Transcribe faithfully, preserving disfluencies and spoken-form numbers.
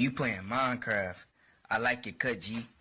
you playing Minecraft. I like your cut, G.